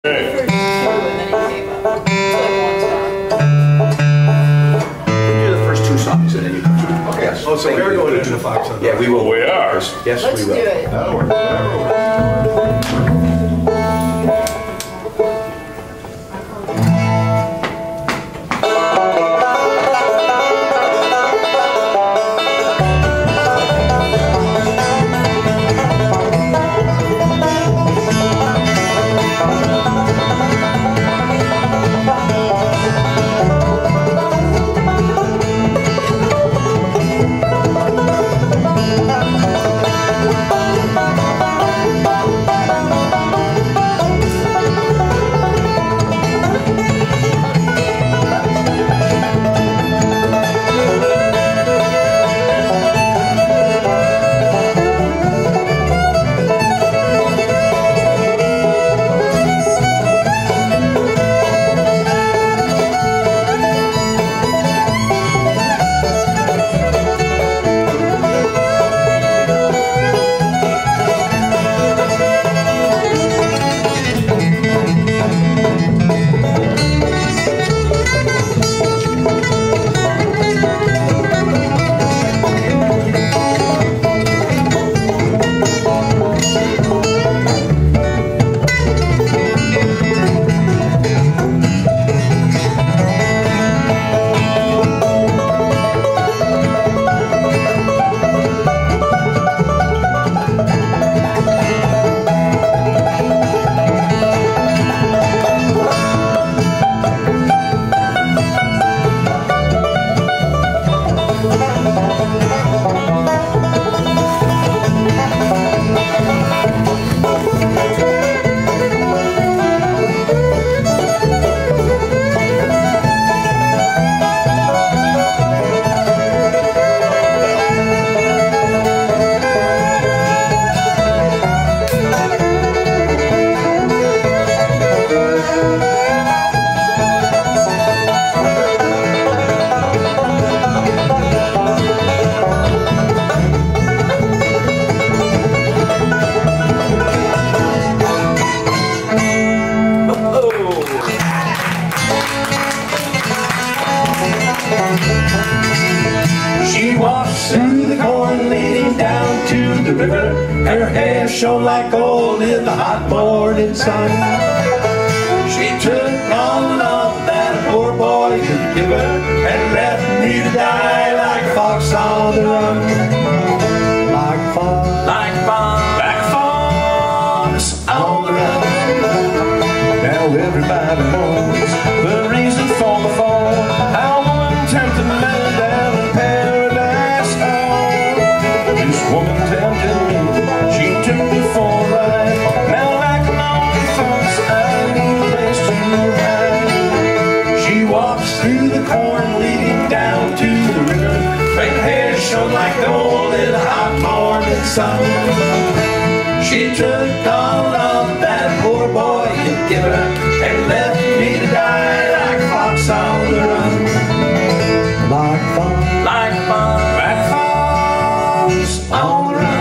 First two, and then he gave up. It's like one song. We do the first two songs and then you come. Okay. Yes. Oh, so we're going into the Fox. Yeah, we will. We are. Yes, Let's we will. do it. That'll work. That'll work. She walks through the corn leading down to the river. Her hair shone like gold in the hot morning sun. She took all the love that a poor boy could give her and left me to die like a fox on the run. Like fox, like fox on the run. Now everybody knows the reason for the fall. How a woman tempted man down in paradise. Oh, this woman tempted me. She took me for a ride. Now like a lonely fox, I need a place to hide. She walks through the corn leading down to the river. Her hair shone like gold in the hot morning sun. She took all of that poor boy could give her and left me to die like a fox on the run. Like fox, like fox, like fox on the run.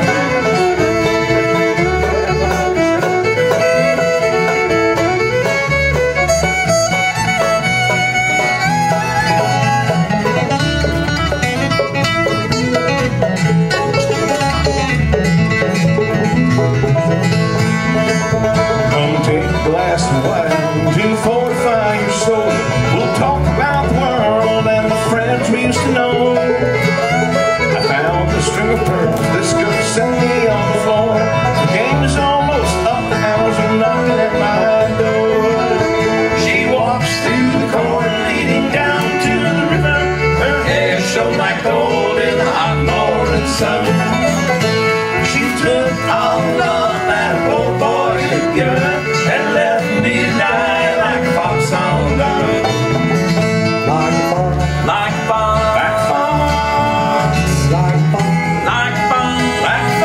Come take a glass of wine to fortify your soul. We'll talk about the world and the friends we used to know. I found a string of pearls, this girl sent me on the floor. The game is almost up, the hounds are knocking at my door. She walks through the corn leading down to the river. Her hair shone like gold in the hot morning sun. She took all love that a poor boy could give her and left me to die like a fox on the run. Like a fox, like a fox, like a fox, like a fox, like a fox, like a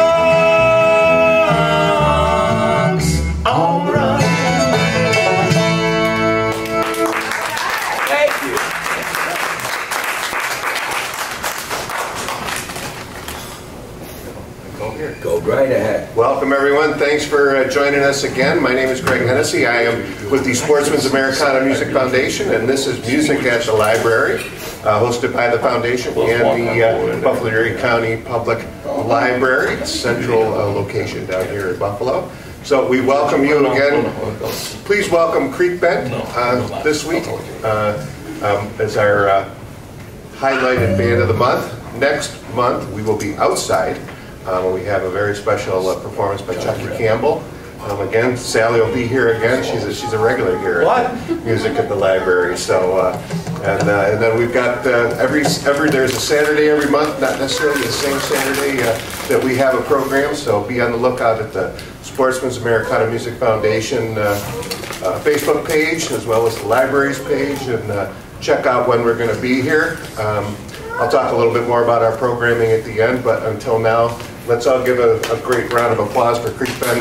fox on the run. Thank you. Welcome everyone. Thanks for joining us again. My name is Greg Hennessy. I am with the Sportsmen's Americana Music Foundation, and this is Music at the Library, hosted by the Foundation and the Buffalo County Public Library, central location down here in Buffalo. So we welcome you again. Please welcome Creek Bend this week as our highlighted band of the month. Next month we will be outside. We have a very special performance by Chucky Campbell. Again, Sally will be here again. She's a regular here at Music at the Library. So, and then we've got there's a Saturday every month, not necessarily the same Saturday that we have a program. So be on the lookout at the Sportsmen's Americana Music Foundation Facebook page as well as the library's page, and check out when we're going to be here. I'll talk a little bit more about our programming at the end, but until now, let's all give a great round of applause for Creek Bend.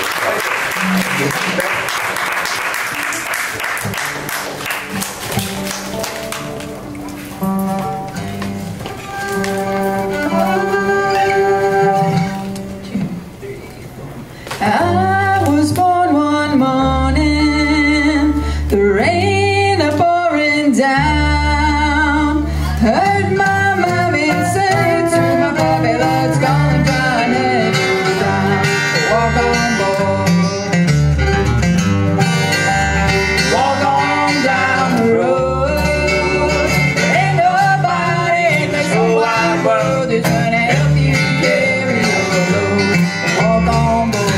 I was born one morning, the rain pouring down. Heard my mommy say to my baby, let's go and drive it down. Walk on board, walk on down the road. Ain't nobody in this whole wide world that's gonna help you carry your load. Walk on board.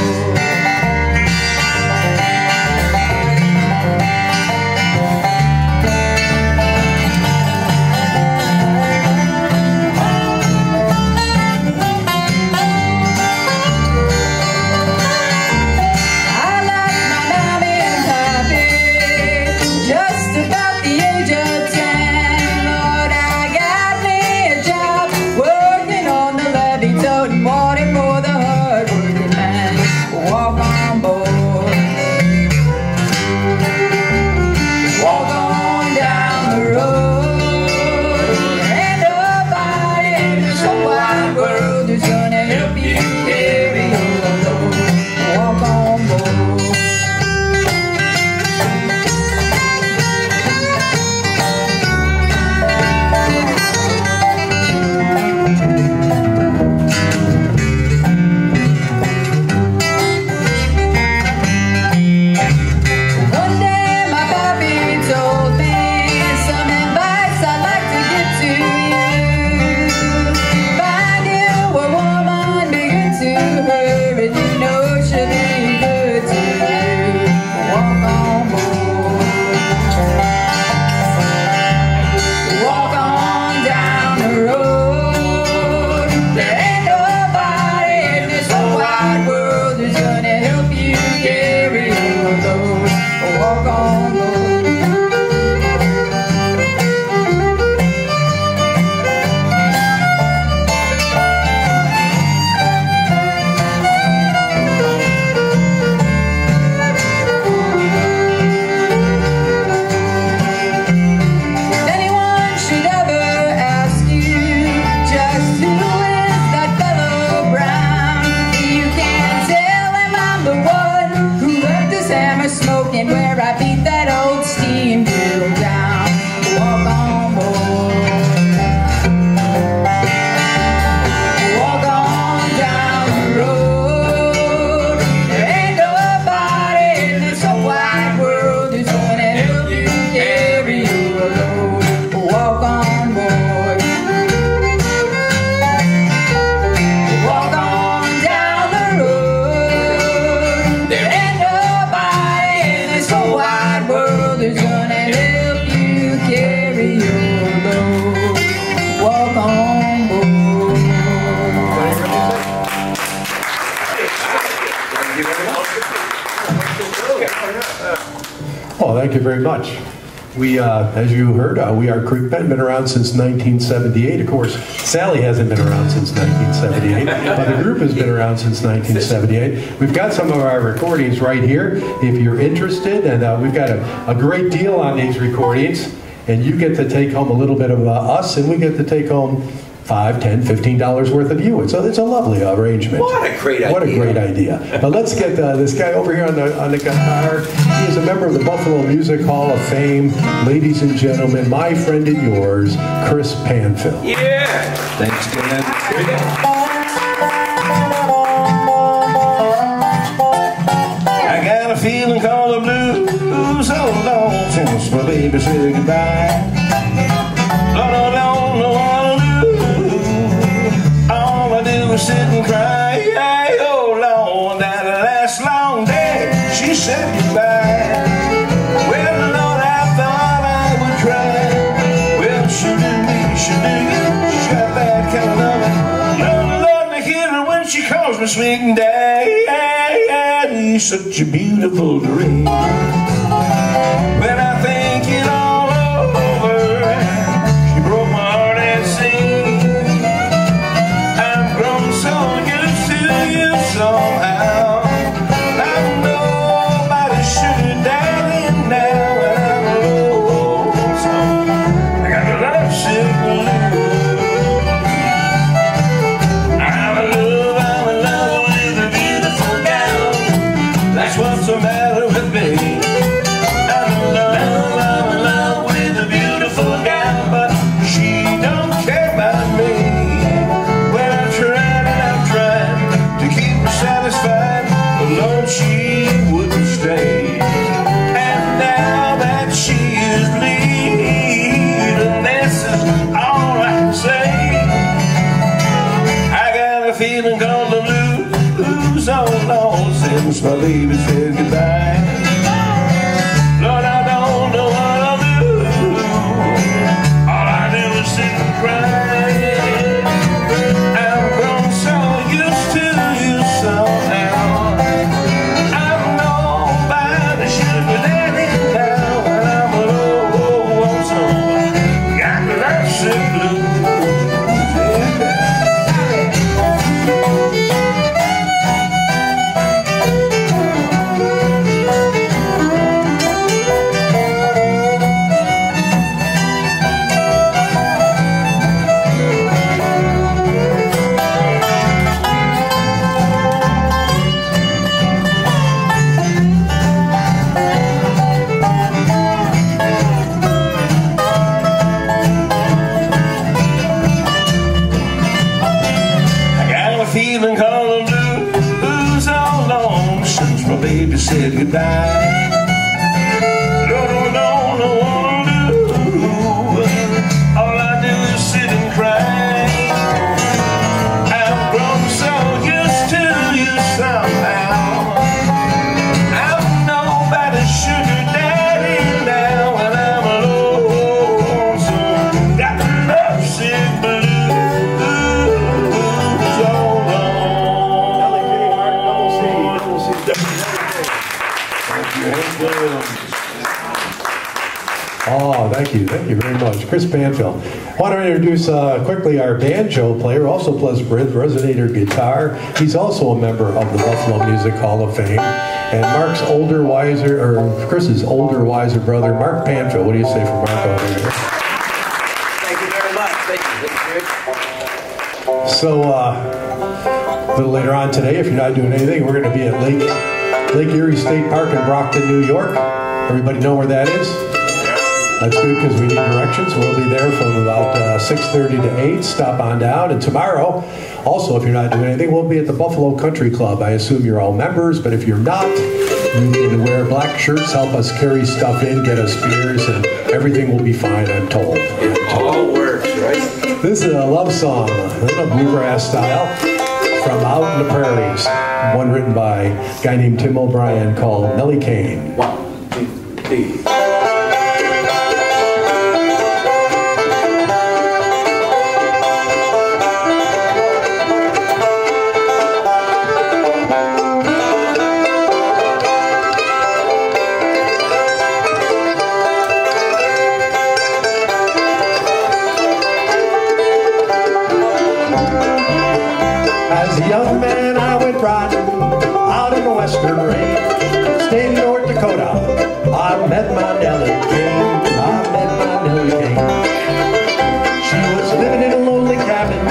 Oh, thank you very much. We, as you heard, we are Creek Bend, been around since 1978. Of course, Sally hasn't been around since 1978, but the group has been around since 1978. We've got some of our recordings right here, if you're interested, and we've got a great deal on these recordings, and you get to take home a little bit of us, and we get to take home $5, $10, $15 worth of you. It's a lovely arrangement. What a great idea. What a great idea. But let's get this guy over here on the guitar. He is a member of the Buffalo Music Hall of Fame. Ladies and gentlemen, my friend and yours, Chris Panfill. Yeah. Thanks, Dan. I got a feeling called the blues so long since my baby said goodbye. Lord, I don't know what to do. All I do is sit and cry. Oh Lord, that last long day she said goodbye. Well, Lord, I thought I would try. Well, she do me, she do you. She's got that kind of loving. Lord, to hear her when she calls me sweet and daddy. Such a beautiful dream. When I think it all over, she broke my heart and sing. I'm grown so used to you somehow. I'm nobody's sugar daddy now, and I'm alone. So I got a love sick blues. I'm in love with a beautiful gal. That's what's the matter with me. I'm in love with a beautiful gal, but she don't care about me. Well, I've tried and I've tried to keep her satisfied, but Lord, she wouldn't stay. And now that she is leaving, this is all I can say. I got a feeling called the blues so long since my baby said goodbye. Lord, I don't know what I'll do. All I do is sit and cry. I'm grown so used to you somehow. I'm nobody's sugar daddy now, and I'm alone. So got the love sick blues. Feeling called the blues all alone since my baby said goodbye. Lord, I don't know what to do. All I do is sit and cry. I've grown so used to you somehow. I'm nobody's sugar daddy now, and I'm alone. So got the love sick blues. Oh, thank you very much. Chris Panfill. I want to introduce quickly our banjo player, also plays resonator guitar. He's also a member of the Buffalo Music Hall of Fame. And Chris's older, wiser brother, Mark Panfill. What do you say for Mark over here? Thank you very much. Thank you. So, a little later on today, if you're not doing anything, we're going to be at Lake Erie State Park in Brockton, New York. Everybody know where that is? That's good because we need directions. We'll be there from about 6:30 to 8. Stop on down. And tomorrow, also, if you're not doing anything, we'll be at the Buffalo Country Club. I assume you're all members, but if you're not, you need to wear black shirts, help us carry stuff in, get us beers, and everything will be fine, I'm told. It all works, right? This is a love song, a little bluegrass style, from Out in the Prairies. One written by a guy named Tim O'Brien called Nellie Kane. 1, 2, 3. As a young man, I went riding out in the western range, state of North Dakota. I met my Nellie Kane. I met my Nellie Kane. She was living in a lonely cabin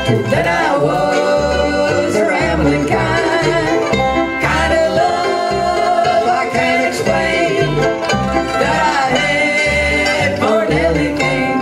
Then I was a rambling kind of love I can't explain that I had for Nellie King.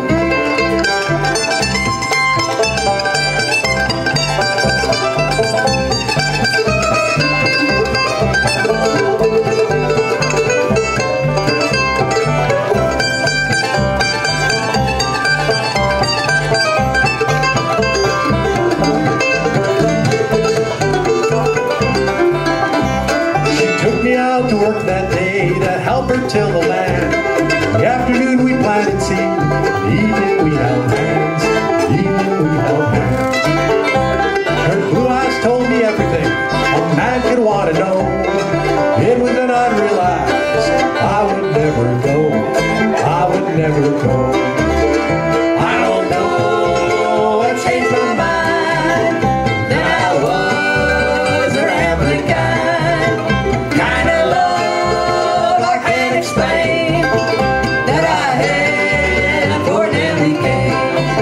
To work that day to help her till the land. In the afternoon we planted seed, evening we held hands, evening we held hands. Her blue eyes told me everything a man could want to know. It was then I realized I would never go, I would never go. I don't know what changed my mind. Then I was a rambling kind of love I can't explain that I had for Nellie King.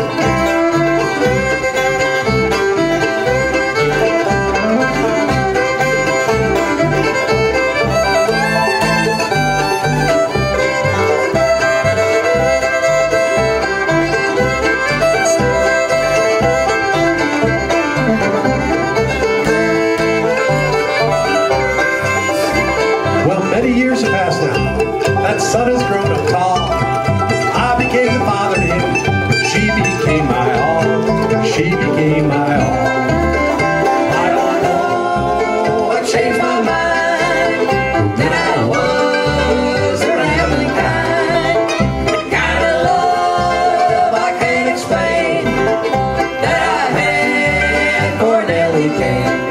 Many years have passed now. That son has grown up tall. I became the father to him. She became my all. She became my all. I don't know what changed my mind. Then I was a rambling kind of love I can't explain that I had for Nellie King.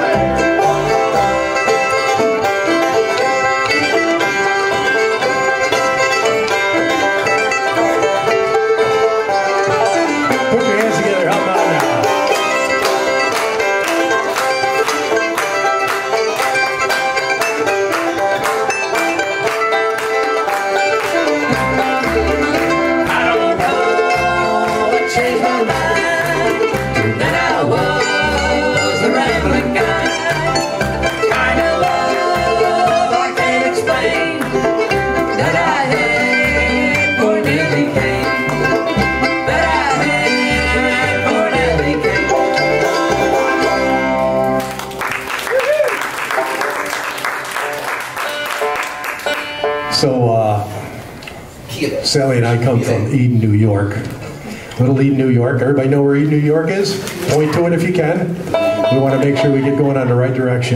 So, Sally and I come from Eden, New York. Little Eden, New York. Everybody know where Eden, New York is? Point to it if you can. We want to make sure we get going on the right direction.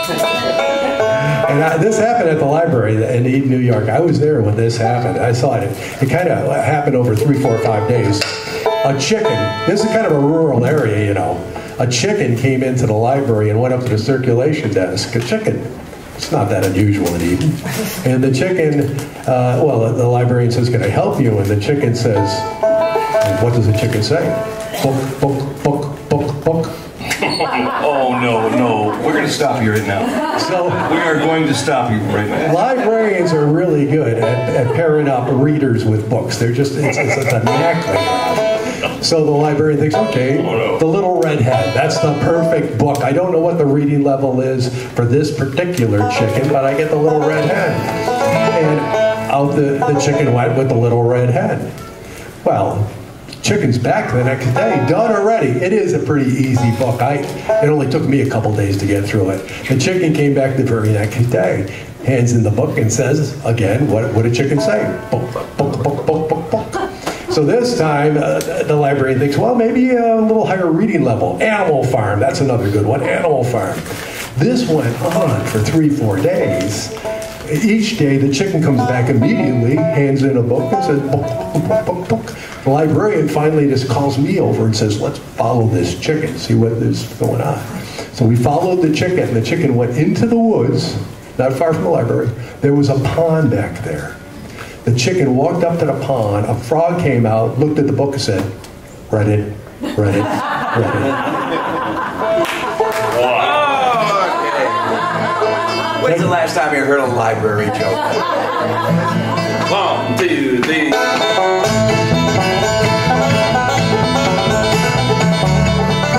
And this happened at the library in Eden, New York. I was there when this happened. I saw it. It kind of happened over 3, 4, 5 days. A chicken. This is kind of a rural area, you know. A chicken came into the library and went up to the circulation desk. A chicken. It's not that unusual in Eden. And the chicken, well, the librarian says, "Can I help you?" And the chicken says, what does the chicken say? Book, book, book, book, book. Oh, no. We're going to stop you right now. So we are going to stop you right now. Librarians are really good at pairing up readers with books. They're just, it's a knack they have. So the librarian thinks, okay, The Little Red Hen, that's the perfect book. I don't know what the reading level is for this particular chicken, but I get The Little Red Hen. And out the chicken went with The Little Red Hen. Well, chicken's back the next day, done already. It is a pretty easy book. It only took me a couple days to get through it. The chicken came back the very next day, hands in the book and says, again, what did chicken say? Book, book, book, book, book, book. So this time, the librarian thinks, well, maybe a little higher reading level. Animal Farm, that's another good one, Animal Farm. This went on for 3, 4 days. Each day, the chicken comes back immediately, hands in a book and says, book, book, book, book. The librarian finally just calls me over and says, let's follow this chicken, see what is going on. So we followed the chicken, and the chicken went into the woods, not far from the library. There was a pond back there. The chicken walked up to the pond, a frog came out, looked at the book and said, read it, read it, read it. When's the last time you heard a library joke? 1, 2, 3.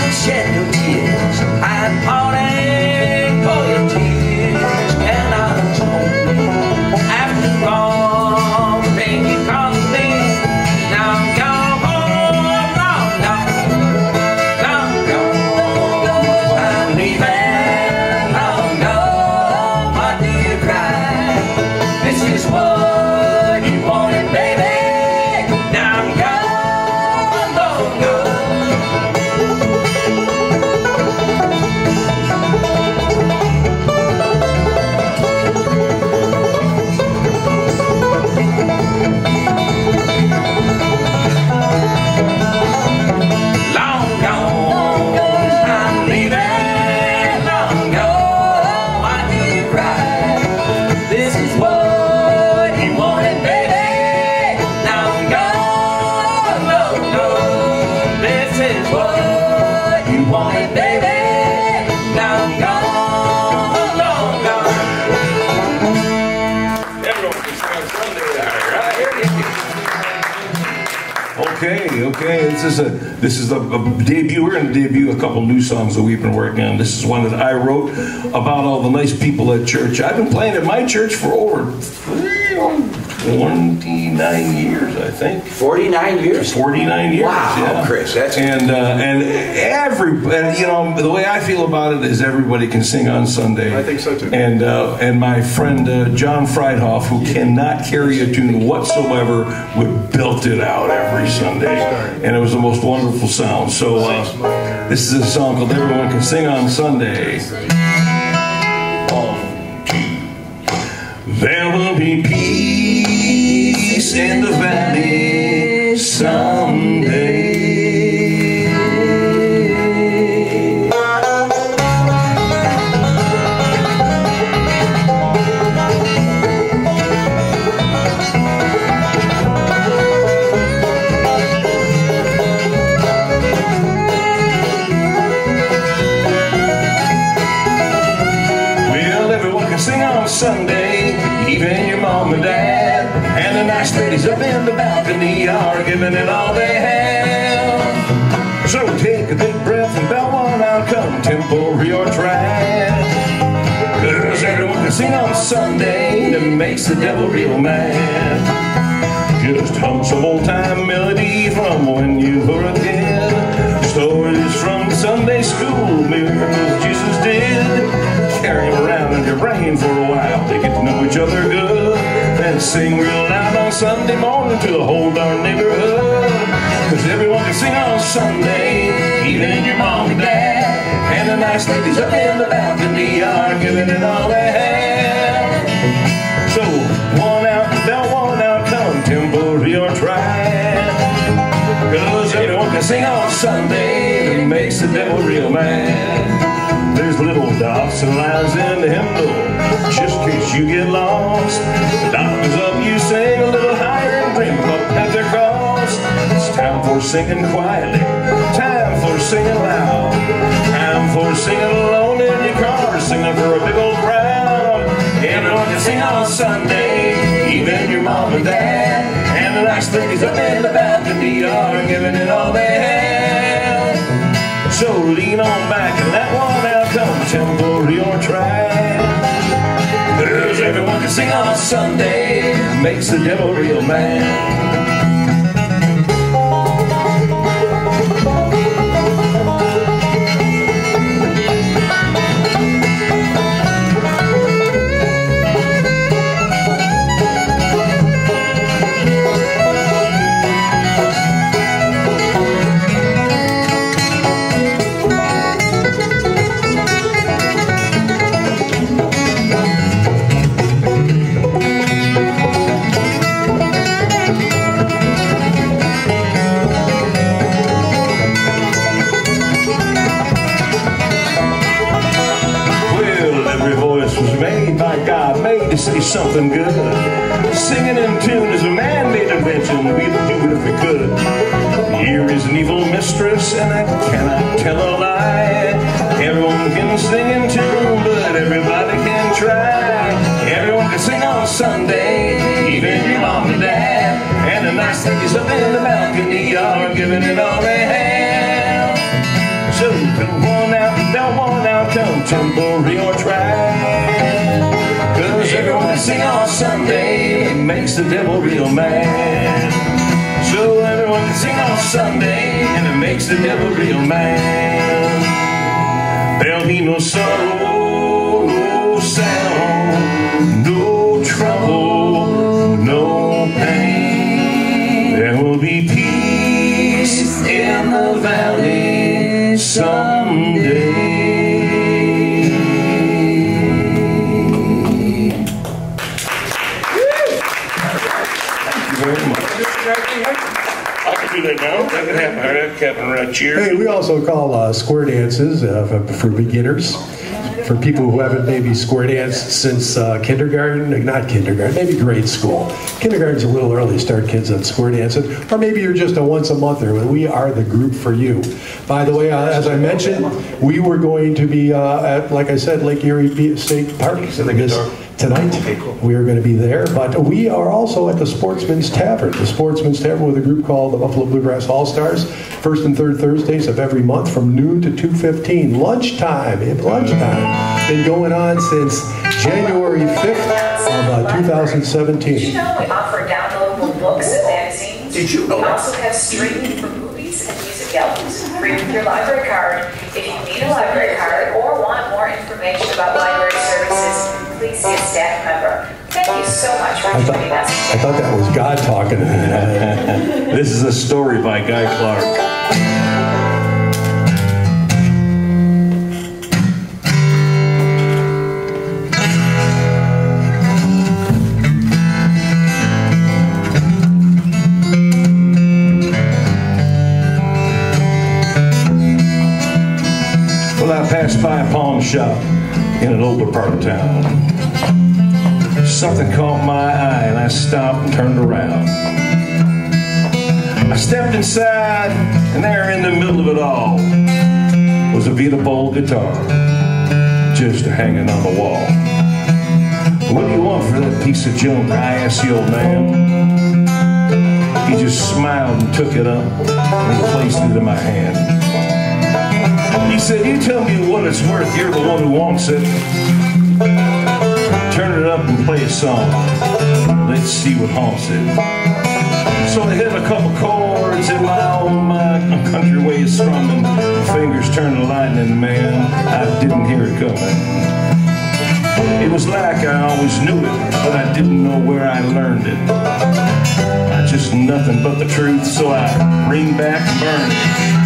shed no tears. I'm parting for your tears. And I'm home. After all the pain you caused me, now I'm gone home. Long gone. I'm leaving. Long gone. Why do you cry? This is what you wanted, baby. Now I'm gone. Long gone. Okay, this is a debut. We're going to debut a couple new songs that we've been working on. This is one that I wrote about all the nice people at church. I've been playing at my church for over 29 years, I think. 49 years? 49 years. Wow, yeah. Chris, that's... And you know, the way I feel about it is everybody can sing on Sunday. I think so too. And my friend John Friedhoff, who cannot carry a tune whatsoever, would belt it out every Sunday. And it was the most wonderful sound. So this is a song called Everyone Can Sing on Sunday. 1, 2. There will be peace in the valley someday. Sing on Sunday, even your mom and dad, and the nice ladies up in the balcony are giving it all they have. So take a big breath and bow on out, come temporary or trad. 'Cause everyone can sing on Sunday, and it makes the devil real mad. Just hum some old time melody from when you were a kid. Stories from Sunday school, miracles Jesus did. Carry them around in your brain for a while. They get to know each other good. Then sing real loud on Sunday morning to the whole darn neighborhood. 'Cause everyone can sing on Sunday, even your mom and dad. And the nice ladies up in the balcony are giving it all they have. So one out, bell one out, come temporary or trad. 'Cause everyone can sing on Sunday, it makes the devil real mad. There's little dots and lines in the hymnal, just in case you get lost. The dot goes up, you sing a little higher and dream up at their cross. It's time for singing quietly, time for singing loud, time for singing alone in your car, singing for a big old crowd. Everyone can sing on Sunday, even your mom and dad, and the nice ladies up in the balcony are giving it all they have. So lean on back and let one out, come temporary or trad. 'Cause everyone can sing on Sunday, makes the devil real mad. To say something good. Singing in tune is a man-made invention. We'd do it if we could. Here is an evil mistress, and I cannot tell a lie. Everyone can sing in tune, but everybody can try. Everyone can sing on Sunday, even your mom and dad. And the nice ladies up in the balcony are giving it all they have. So don't want outcome, temporary or try. Cause everyone can sing on Sunday, it makes the devil real mad. So everyone can sing on Sunday, and it makes the devil real mad. There'll be no sorrow, no sound, no trouble, no pain. There will be peace in the valley someday. That happen right here. Hey, we also call square dances for beginners, for people who haven't maybe square danced since kindergarten, not kindergarten, maybe grade school. Kindergarten's a little early to start kids on square dancing, or maybe you're just a once-a-monther. We are the group for you. By the way, as I mentioned, we were going to be at, like I said, Lake Erie State Park tonight. We are going to be there, but we are also at the Sportsmen's Tavern. The Sportsmen's Tavern with a group called the Buffalo Bluegrass All-Stars, first and third Thursdays of every month from noon to 2:15. Lunchtime. Been going on since January 5th of 2017. Did you know we offer downloadable books and magazines? Did you know We that? also have streaming for movies and music albums, free with your library card. If you need a library card or want more information about library services, please see a staff member. Thank you so much for joining us. I thought that was God talking to me. This is a story by Guy Clark. Well, I passed by a pawn shop in an older part of town. Something caught my eye and I stopped and turned around. I stepped inside and there in the middle of it all was a Vita Bowl guitar just hanging on the wall. What do you want for that piece of junk? I asked the old man. He just smiled and took it up and placed it in my hand. He said, you tell me what it's worth, you're the one who wants it. Turn it up and play a song. Let's see what haunts it. So I hit a couple chords in my own country way of strumming. Fingers turned to lightning, man. I didn't hear it coming. It was like I always knew it, but I didn't know where I learned it. Just nothing but the truth, so I ring back and burn it.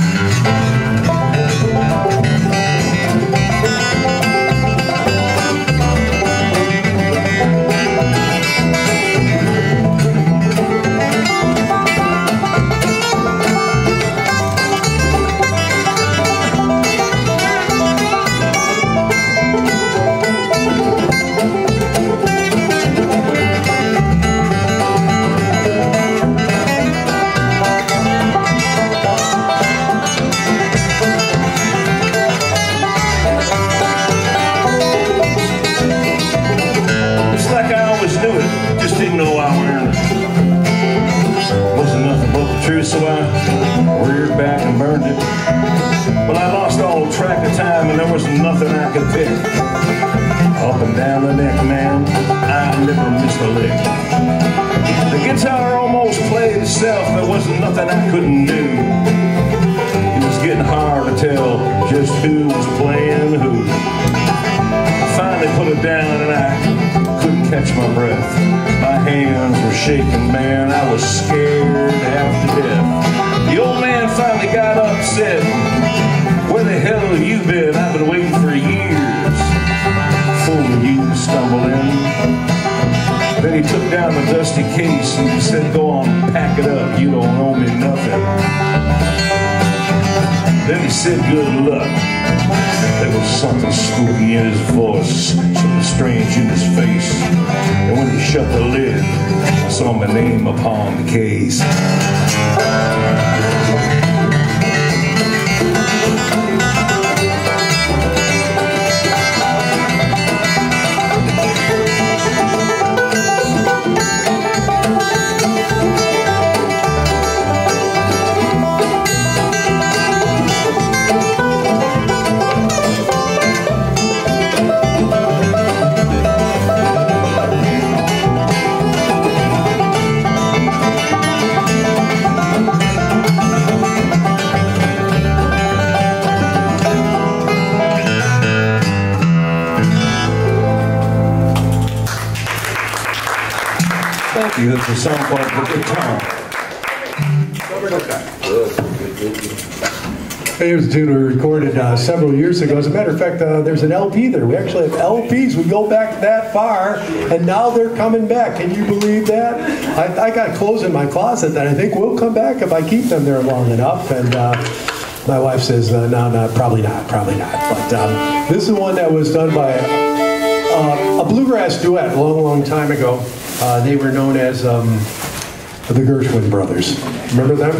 So I reared back and burned it. Well, I lost all track of time and there was nothing I could pick. Up and down the neck, man, I never missed a lick. The guitar almost played itself, there wasn't nothing I couldn't do. It was getting hard to tell just who was playing who. I finally put it down and I couldn't catch my breath. My hands were shaking, man, I was scared half to death. The old man finally got upset. Where the hell have you been? I've been waiting for years. Fooling you to stumble in. Then he took down the dusty case and he said, go on, pack it up, you don't owe me nothing. Then he said, good luck. There was something spooky in his voice, something strange in his face. And when he shut the lid, I saw my name upon the case. It's a song called The Good Time. Here's a tune we recorded several years ago. As a matter of fact, there's an LP there. We actually have LPs. We go back that far, and now they're coming back. Can you believe that? I got clothes in my closet that I think will come back if I keep them there long enough. And my wife says, no, probably not. But this is one that was done by a bluegrass duet a long, long time ago. They were known as the Gershwin Brothers. Remember them?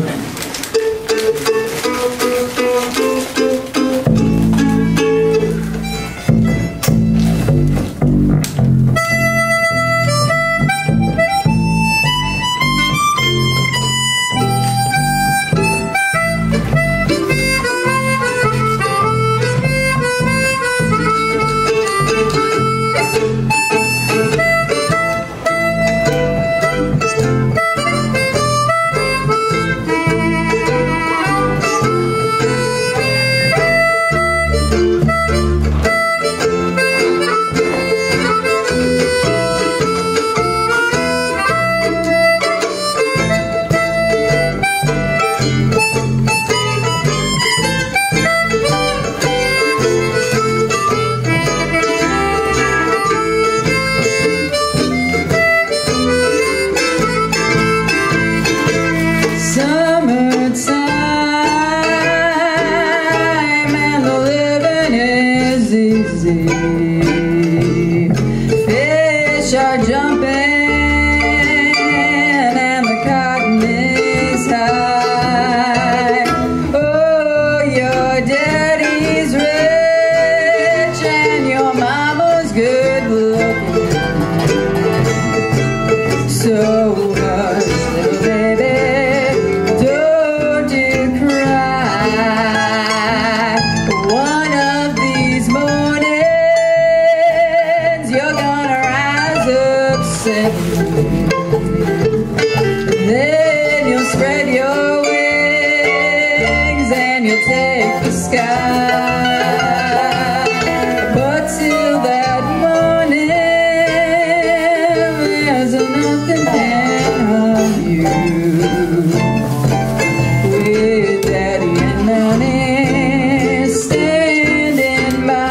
Then you'll spread your wings and you'll take the sky. But till that morning, there's nothing can harm you. With Daddy and Mommy standing by.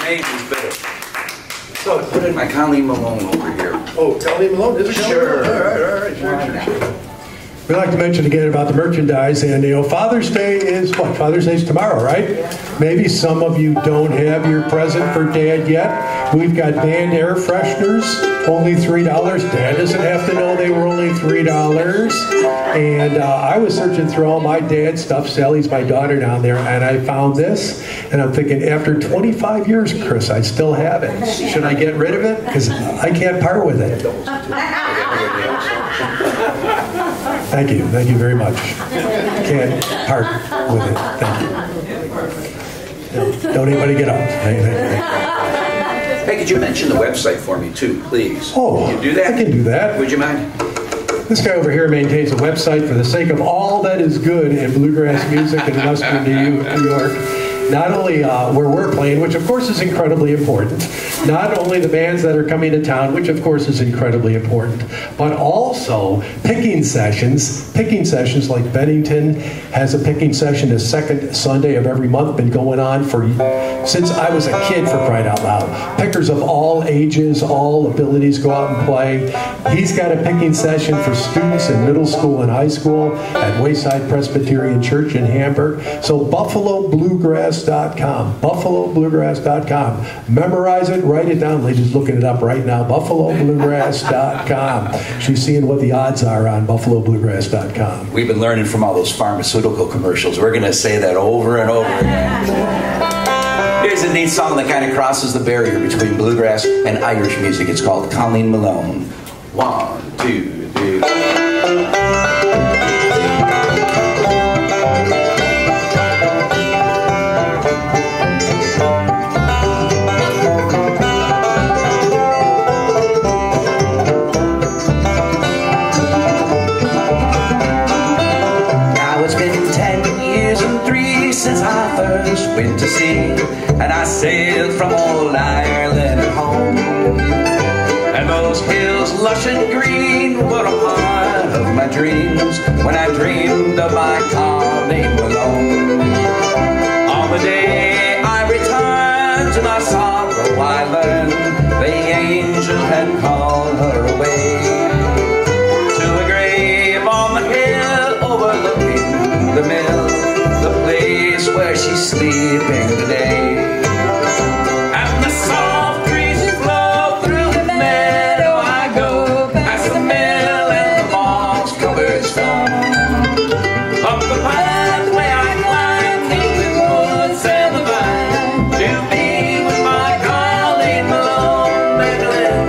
name is Bill. So put in my Colleen Malone over here. Oh, Colleen Malone, is it? Sure. All right, sure. We'd like to mention again about the merchandise, and Father's Day is what? Father's Day is tomorrow, right? Maybe some of you don't have your present for Dad yet. We've got band air fresheners, only $3. Dad doesn't have to know they were only $3. And I was searching through all my dad's stuff. Sally's my daughter down there, and I found this. And I'm thinking, after 25 years, Chris, I still have it. Should I get rid of it? Because I can't part with it. Thank you very much. Can't part with it. Thank you. Don't anybody get up. Hey, could you mention the website for me too, please? Oh, can you do that? I can do that. Would you mind? This guy over here maintains a website for the sake of all that is good in bluegrass music in Western New York. Not only where we're playing, which of course is incredibly important, not only the bands that are coming to town, which of course is incredibly important, but also picking sessions. Picking sessions like Bennington has a picking session the second Sunday of every month, been going on since I was a kid, for crying out loud. Pickers of all ages, all abilities go out and play. He's got a picking session for students in middle school and high school at Wayside Presbyterian Church in Hamburg. So BuffaloBluegrass.com, BuffaloBluegrass.com. Memorize it, write it down. Lady's looking it up right now, BuffaloBluegrass.com. She's seeing what the odds are on BuffaloBluegrass.com. We've been learning from all those pharmaceutical commercials. We're going to say that over and over again. Here's a neat song that kind of crosses the barrier between bluegrass and Irish music. It's called Colleen Malone. 1, 2, 3. Since I first went to sea, and I sailed from old Ireland at home. And those hills lush and green were a part of my dreams when I dreamed of my Colleen Malone. On the day I returned to my sorrow, I learned the angel had called her away to a grave on the hill overlooking the mill, the place where she's sleeping today. And the soft breezes blow through the meadow I go, past the mill and the moss-covered stone. Up the pathway I climb through the woods and the vine to be with my Colleen Malone, Madeline.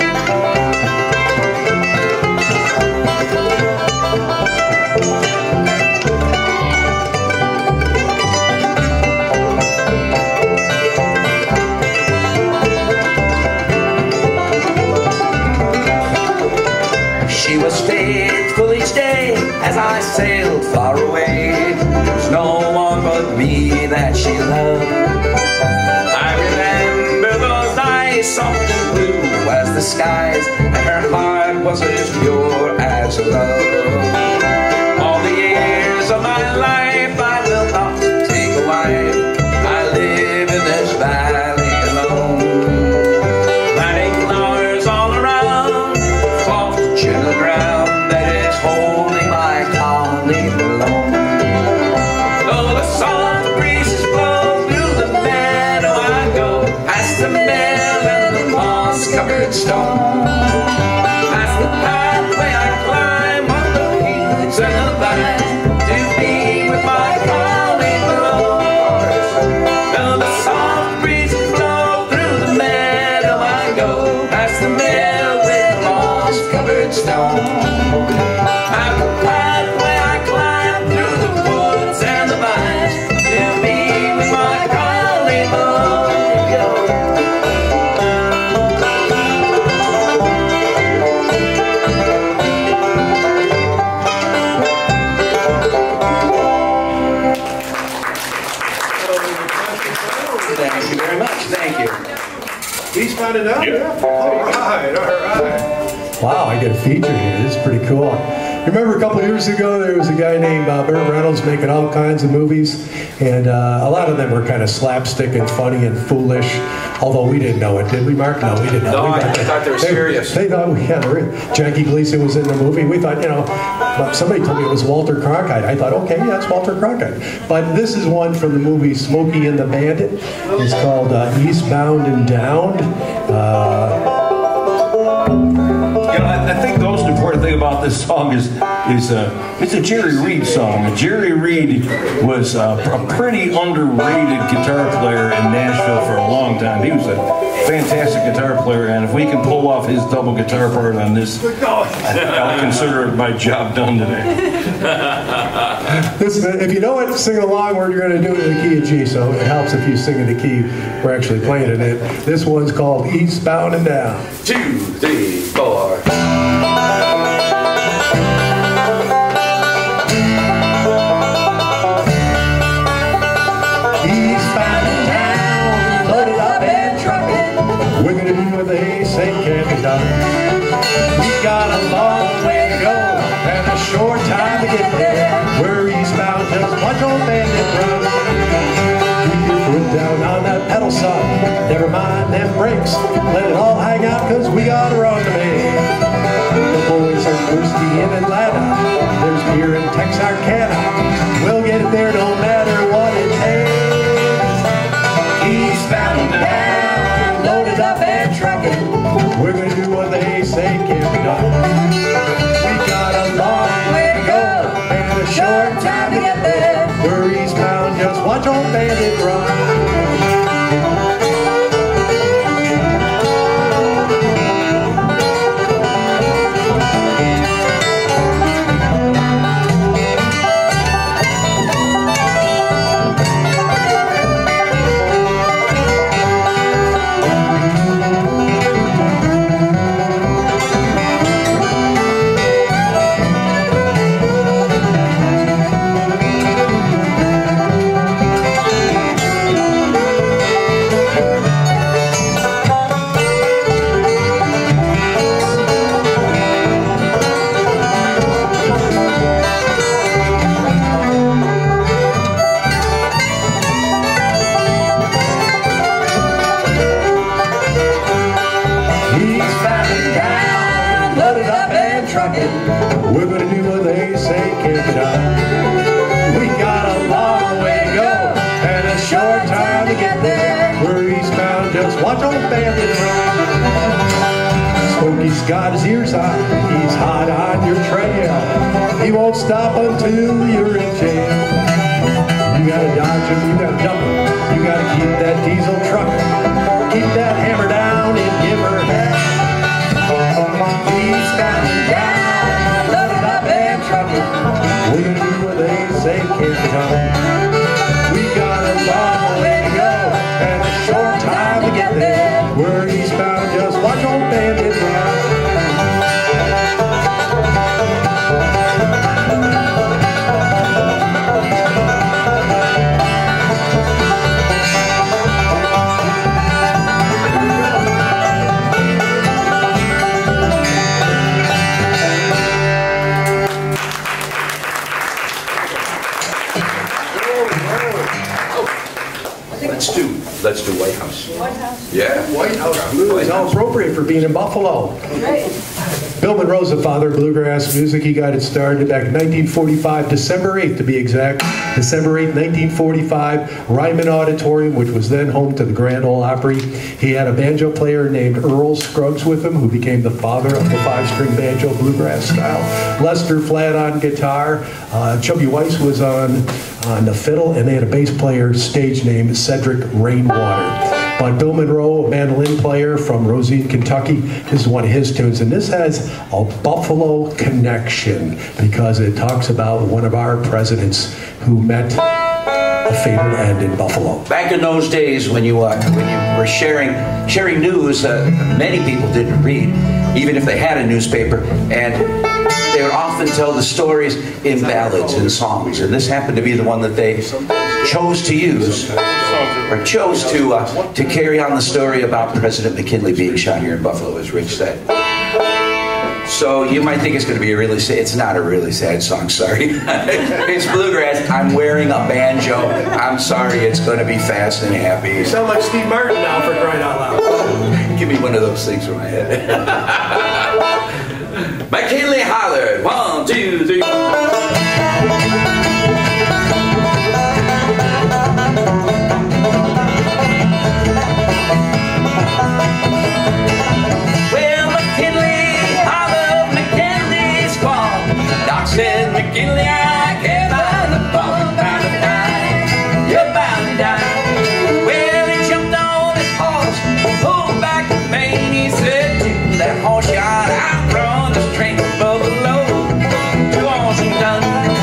She was faithful each day as I sailed far away. There's no one but me that she loved. I remember those eyes, soft and blue as the skies, and her heart was as pure as love. All the years of my life I will not take a wife. I live in this valley alone, planting flowers all around, soft gentle ground that is holding my Colleen Malone. Though the soft breezes blow through the meadow I go, past the mill and the moss-covered stone, past the pathway I climb on the hills and the vines to be with my Colleen Malone. Though the soft breezes blow through the meadow I go, past the mill with the moss-covered stone, past the pathway I climb through the woods and the vines to be with my Colleen Malone. Thank you very much. Thank you. He's got it up? Yeah. All right. Wow, I get a feature here. This is pretty cool. Remember a couple years ago, there was a guy named Burt Reynolds making all kinds of movies, and a lot of them were kind of slapstick and funny and foolish, although we didn't know it, did we, Mark? No, we didn't know. No, I thought they were serious. They thought, Jackie Gleason was in the movie. We thought, somebody told me it was Walter Cronkite. I thought, okay, yeah, it's Walter Cronkite. But this is one from the movie Smokey and the Bandit. It's called Eastbound and Down. I think the most important thing about this song is it's a Jerry Reed song. Jerry Reed was a pretty underrated guitar player in Nashville for a long time. He was a fantastic guitar player, and if we can pull off his double guitar part on this, I'll consider my job done today. Listen, if you know it, sing along. We're going to do it in the key of G, so it helps if you sing in the key we're actually playing it in. This one's called Eastbound and Down. 2, 3, 4. Eastbound and down, loaded up and trucking. We're going to do what they say can't be done. We got a long way to go and a short time to get there. We're eastbound, just watch old bandit run. Keep your foot down on that pedal, son. Never mind them brakes. Let it all hang out, cause we got a run to make. The boys are thirsty in Atlanta. There's beer in Texarkana. We'll get it there no matter what it takes. Eastbound and down, loaded up and trucking. We're gonna do what they say can't be done. We got a long way to go and a short time to get there. We're eastbound, just watch old bandit run. We're gonna do what they say can't be done. We got a long way to go and a short time to get there. We're eastbound, just watch old bandit run. Smokey's got his ears on, he's hot on your trail. He won't stop until you're in jail. You gotta dodge him, you gotta dump him, you gotta keep that diesel truck. Keep that hammer down and give her hell. Eastbound and down, loaded up and trucking. We're gonna do what they say can't be done. We got a long way to go and a short time to get there. We're eastbound, just watch old bandit run. Let's do White House. White House. Yeah. White House Blues Blues. is all appropriate for being in Buffalo. Great. Bill Monroe's the father of bluegrass music. He got it started back in 1945, December 8th to be exact. December 8th, 1945, Ryman Auditorium, which was then home to the Grand Ole Opry. He had a banjo player named Earl Scruggs with him, who became the father of the five-string banjo bluegrass style. Lester Flatt on guitar. Chubby Weiss was on the fiddle, and they had a bass player stage named Cedric Rainwater. But Bill Monroe, a mandolin player from Rosine, Kentucky, this is one of his tunes, and this has a Buffalo connection because it talks about one of our presidents who met a fatal end in Buffalo. Back in those days when you were sharing news, many people didn't read, even if they had a newspaper, and they would often tell the stories in ballads and songs, and this happened to be the one that they chose to use, or chose to carry on the story about President McKinley being shot here in Buffalo, as Rich said. So you might think it's going to be a really sad, it's not a really sad song, sorry. It's bluegrass. I'm wearing a banjo. I'm sorry, it's going to be fast and happy. You sound like Steve Martin now, for crying out loud. Give me one of those things from my head. McKinley hollered, 1, 2, 3. Said McKinley, I can't buy the bone, bound to die. You're bound to die. Well, he jumped on his horse, pulled back the mane. He said to that horse yard, I'll run this train from Buffalo to Washington.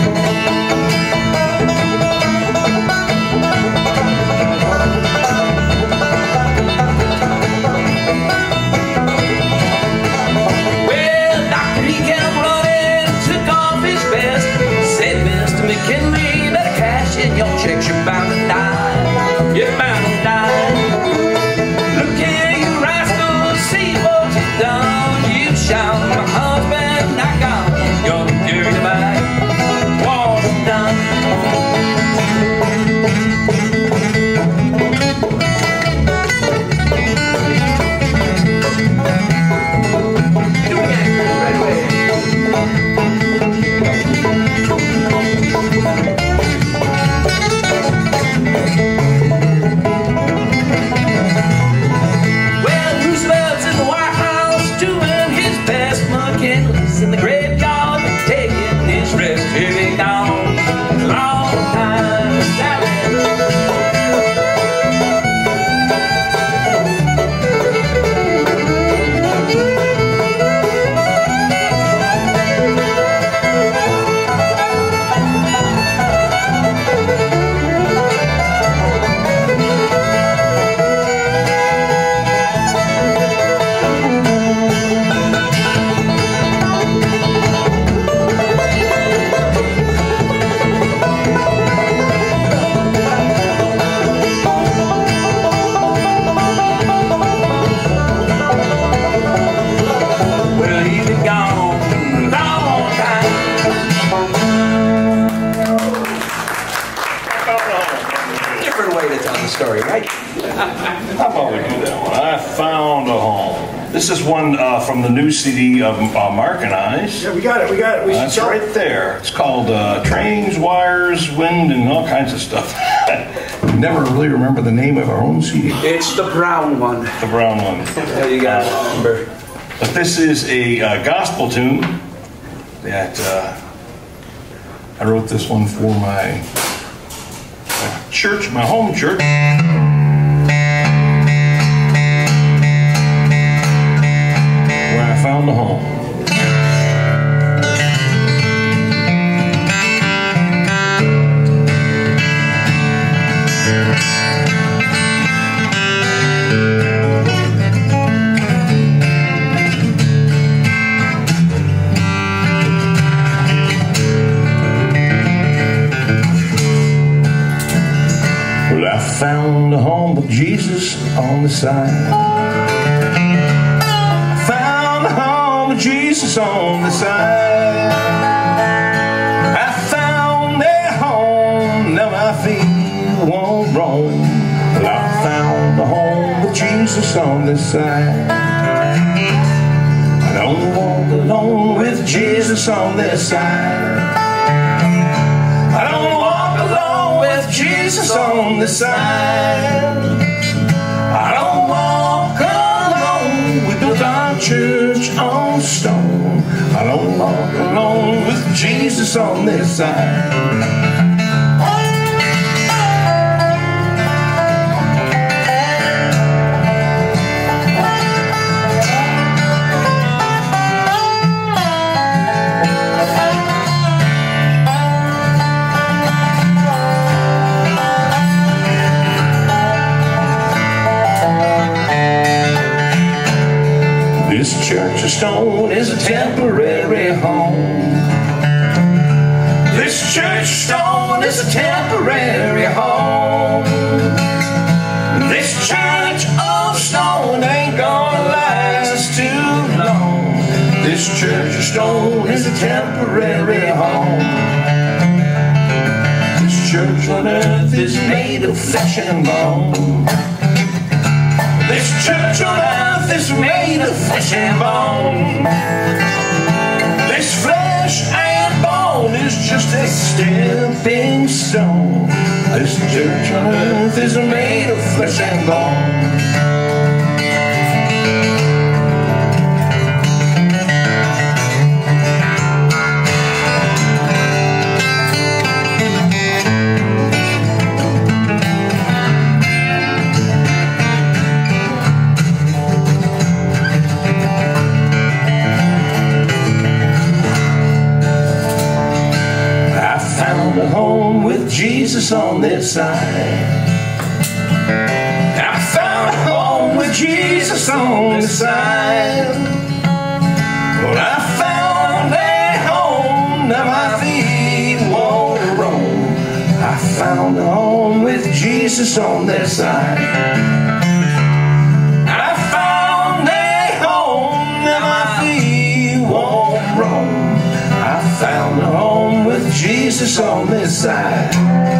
Well, doctor, he kept running, took off his vest. Said, Mr. McKinley, better cash in your checks. You're bound to die. You're bound to die. Look here, you rascal, see what you've done. You shot my husband, I got you're carried back. Washington. Do it again, right away. Well, Roosevelt's in the White House doing his best. McKinley's in the graveyard taking his rest. Here he gone, long time Sally. Well, he's been gone a long time. Different way to tell the story, right? How about we do that one? I found a home. This is one from the new CD of Americana. Yeah, we got it. We should That's sell it. right there. It's called Trains, Wires, Wind, and all kinds of stuff. Never really remember the name of our own CD. It's the brown one. The brown one. Yeah, you got to remember. But this is a gospel tune that I wrote this one for my church, my home church. Where I found a home. Well, I found a home with Jesus on the side. I found a home with Jesus on the side. I found a home, now my feet won't roam. Well, I found a home with Jesus on the side. I don't walk alone with Jesus on this side. I don't walk alone with Jesus on the side. I don't walk alone. We built our church on stone. I don't walk alone with Jesus on this side. This church of stone is a temporary home. This church of stone is a temporary home. This church of stone ain't gonna last too long. This church of stone is a temporary home. This church on earth is made of flesh and bone. This church on earth is made of flesh and bone. This flesh and bone is just a stepping stone. This church on earth is made of flesh and bone. Jesus on this side. I found a home with Jesus on this side. Well, I found a home that my feet won't roam. I found a home with Jesus on this side. I found a home that my feet won't roam. I found a home with Jesus on this side.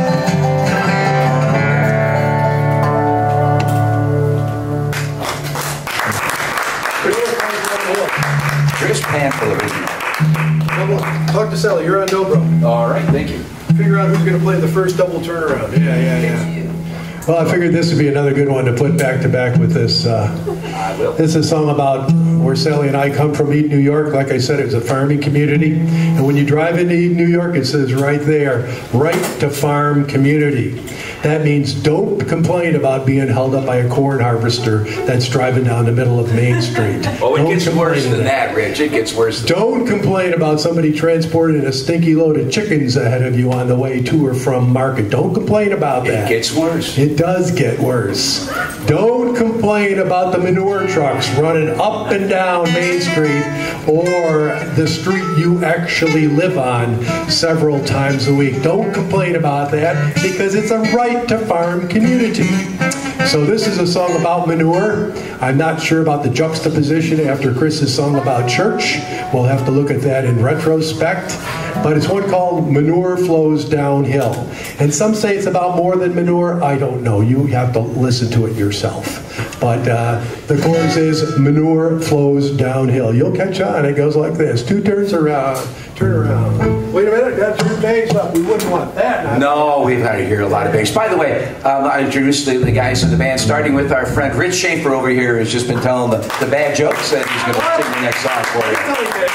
Chris Panther original. Talk to Sally. You're on dobro. All right, thank you. Figure out who's going to play the first double turnaround. Yeah. Well, I figured this would be another good one to put back to back with this. I will. This is a song about where Sally and I come from, Eden, New York. Like I said, it's a farming community. And when you drive into Eden, New York, it says right there, right to farm community. That means don't complain about being held up by a corn harvester that's driving down the middle of Main Street. Oh, it Don't gets complain worse of than that, Rich. It gets worse than Don't complain about somebody transporting a stinky load of chickens ahead of you on the way to or from market. Don't complain about that. It gets worse. It does get worse. Don't complain about the manure trucks running up and down Main Street or the street you actually live on several times a week. Don't complain about that because it's a right to farm community. So this is a song about manure. I'm not sure about the juxtaposition after Chris's song about church. We'll have to look at that in retrospect. But it's one called Manure Flows Downhill. And some say it's about more than manure. I don't know. You have to listen to it yourself. But the chorus is manure flows downhill. You'll catch on. It goes like this. 2 turns around. Turn around. Wait a minute. Got your bass up. We wouldn't want that. No, we've had to hear a lot of bass. By the way, I introduced the guys in the band, starting with our friend Rich Schaefer over here, who's just been telling the bad jokes, and he's going to sing the next song for you.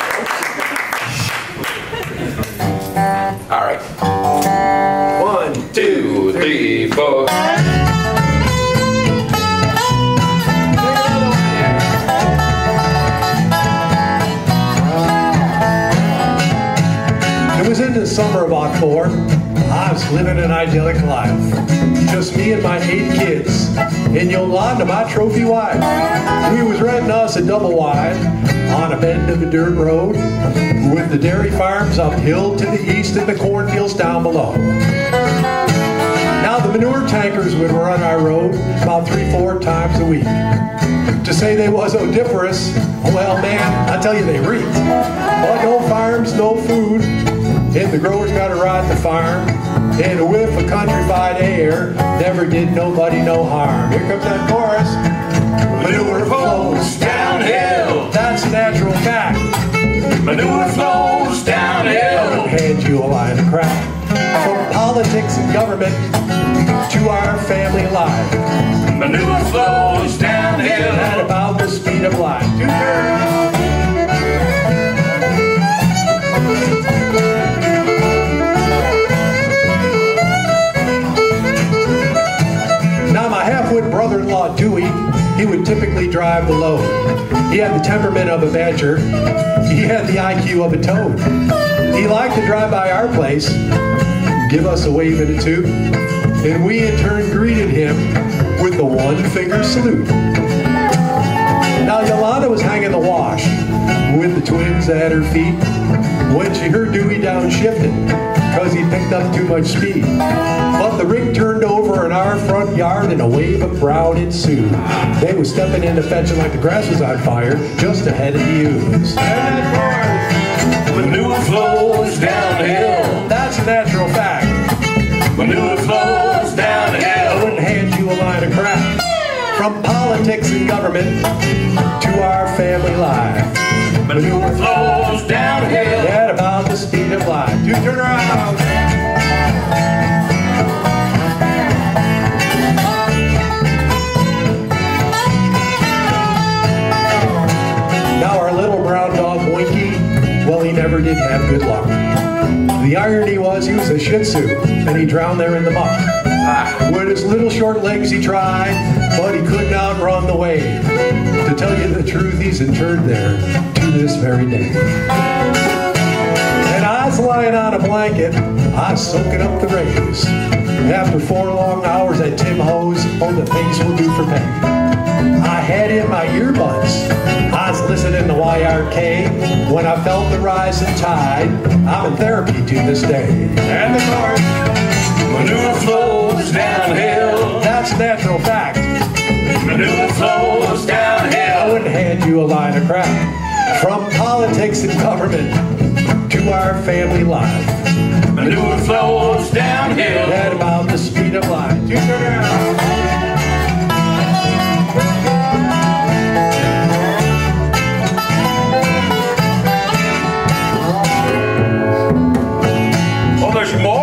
All right. 1, 2, 3, 4. It was in the summer of '04. I was living an idyllic life. Just me and my 8 kids in Yolanda, my trophy wife. We was renting us a double wide on a bend of a dirt road with the dairy farms uphill to the east and the cornfields down below. Now the manure tankers would run our road about 3-4 times a week. To say they was odiferous, well man, I tell you they reeked. But no farms, no food, and the growers got to ride the farm. And a whiff of countrified air never did nobody no harm. Here comes that chorus. Manure flows downhill. That's a natural fact. Manure flows downhill. Hand you a line of crap. From politics and government to our family life. Manure flows downhill. At about the speed of light. 2 turns. Now my half-wit brother-in-law Dewey, he would typically drive the load. He had the temperament of a badger. He had the IQ of a toad. He liked to drive by our place, give us a wave and a toot, and we in turn greeted him with the 1-finger salute. Now Yolanda was hanging the wash with the twins at her feet when she heard Dewey downshifting, because he picked up too much speed. But the rig turned over in our front yard and a wave of crowd ensued. They were stepping in to fetch it like the grass was on fire, just ahead of the U's. Manure flows downhill. That's a natural fact. Manure flows downhill. I wouldn't hand you a line of crap. From politics and government to our family life. Manure flows downhill. At about the speed of light. You turn around. Now our little brown dog Winky, well, he never did have good luck. The irony was he was a Shih Tzu, and he drowned there in the muck. With his little short legs he tried, but he couldn't outrun the wave. To tell you the truth, he's interred there to this very day. And I was lying on a blanket, I was soaking up the rays. After 4 long hours at Tim Ho's, oh, the things will do for pay. I had in my earbuds, I was listening to YRK. When I felt the rising tide, I'm in therapy to this day. And the chorus, manure flows downhill. That's a natural fact. Manure flows downhill. I wouldn't hand you a line of crap. From politics and government to our family life. Manure flows downhill. At about the speed of light. You turn around. Oh, there's more?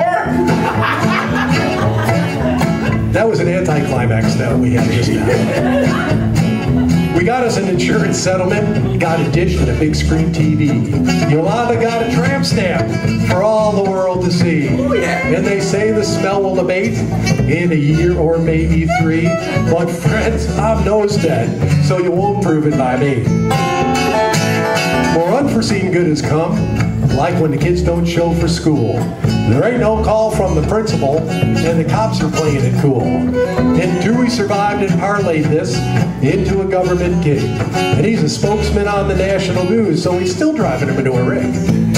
That was an anticlimax that we had just now. We got us an insurance settlement, got a dish and a big screen TV. Yolanda got a tramp stamp for all the world to see. Oh, yeah. And they say the smell will abate in a year or maybe 3. But friends, I'm nose dead, so you won't prove it by me. More unforeseen good has come, like when the kids don't show for school. There ain't no call from the principal, and the cops are playing it cool. And Dewey survived and parlayed this into a government gig. And he's a spokesman on the national news, so he's still driving a manure rig.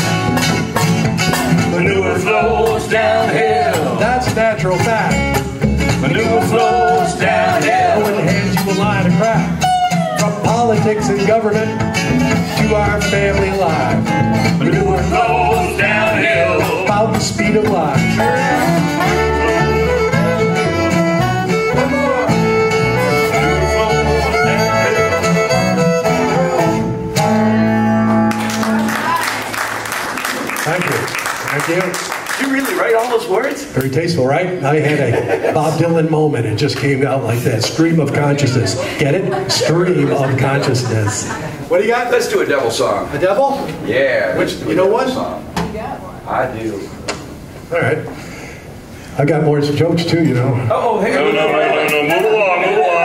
Manure flows downhill. That's a natural fact. Manure flows I downhill. wouldn't hand you a line of crap. From politics and government to our family life. Manure flows downhill. About the speed of light. Thank you. Thank you. Did you really write all those words? Very tasteful, right? I had a Bob Dylan moment. It just came out like that. Stream of consciousness. Get it? Stream of consciousness. What do you got? Let's do a devil song. A devil? Yeah. Which, let's do a you know devil what? Song. I do. All right. I got more jokes too, you know. Oh, hey. No, move along.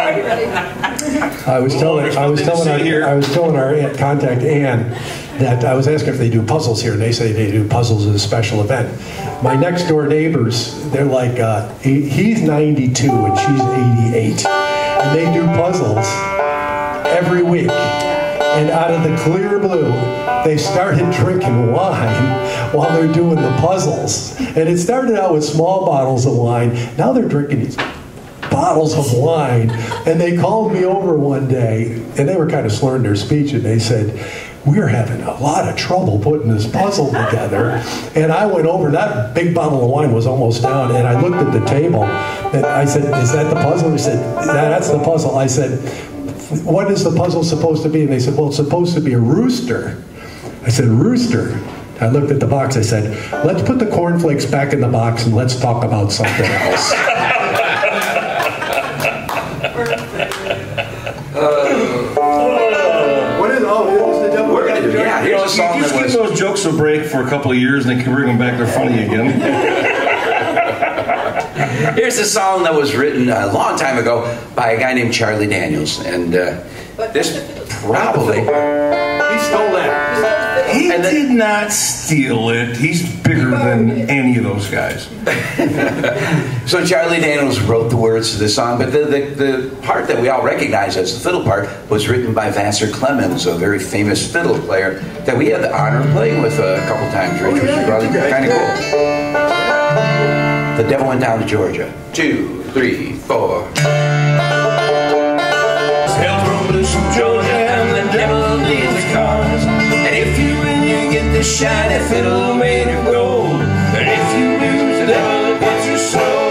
I was telling our contact Ann that I was asking if they do puzzles here, and they say they do puzzles as a special event. My next door neighbors, they're like, he's 92 and she's 88, and they do puzzles every week. And out of the clear blue, they started drinking wine while they're doing the puzzles. And it started out with small bottles of wine. Now they're drinking these bottles of wine. And they called me over one day, and they were kind of slurring their speech, and they said, we're having a lot of trouble putting this puzzle together. And I went over, that big bottle of wine was almost down, and I looked at the table, and I said, is that the puzzle? They said, that's the puzzle. I said, what is the puzzle supposed to be? And they said, well, it's supposed to be a rooster. I said, rooster? I looked at the box, I said, let's put the cornflakes back in the box and let's talk about something else. What is, oh, it was the devil. We're gonna do, yeah, here's a song Just that give was... those jokes a break for a couple of years and they can bring them back, they're funny again. Here's a song that was written a long time ago by a guy named Charlie Daniels. And this probably... He stole that. He did not steal it. He's bigger than any of those guys. So Charlie Daniels wrote the words to this song, but the part that we all recognize as the fiddle part was written by Vassar Clemens, a very famous fiddle player that we had the honor of playing with a couple times, which was really kind of cool. The Devil Went Down to Georgia. 2, 3, 4. Hell's broke loose from Georgia and the devil needs the cars. And if you win, you get the shiny fiddle made of gold. And if you lose, the devil gets your soul.